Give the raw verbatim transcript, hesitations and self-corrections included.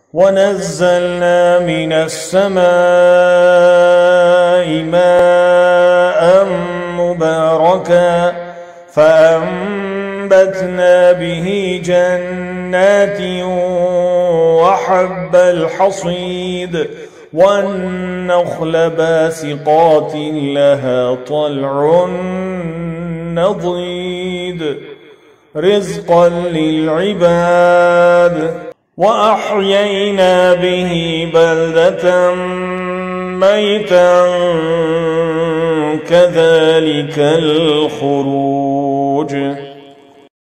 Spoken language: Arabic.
ونزلنا من السماء ماء مباركا فأنبتنا به جنات وحب الحصيد والنخل باسقات لها طلع نضيد رزقا للعباد وأحيينا به بلدة ميتا كذلك الخروج.